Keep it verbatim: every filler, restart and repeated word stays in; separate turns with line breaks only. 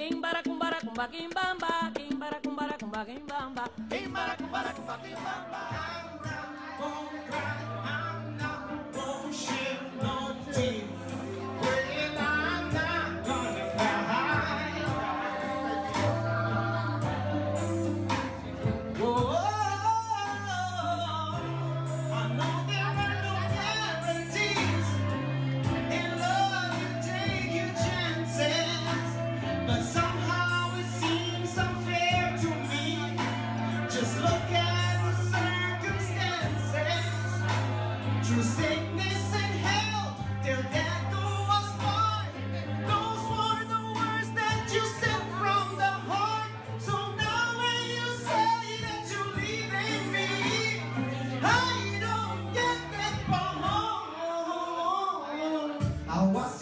Kimbara kumbara kumba kimbamba, kimbara kumbara kumba kimbamba, kimbara kumbara kumba kimbamba.
I'm not gonna shed no tears. Well, I'm not gonna cry. Whoa, I know there are no guarantees. In love, you take your chances, but somehow it seems unfair to me. Just look at the circumstances. Through sickness and health, till death do us part. Those were the words that you said from the heart. So now when you say that you're leaving me, I don't get that from home. I was